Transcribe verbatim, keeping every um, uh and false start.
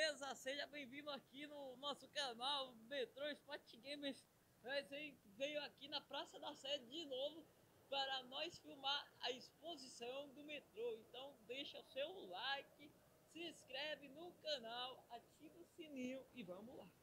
beleza? Seja bem-vindo aqui no nosso canal Metrô Sport Gamers. Nós veio aqui na Praça da Sé de novo para nós filmar a exposição do metrô. Então deixa o seu like, se inscreve no canal, ativa o sininho e vamos lá.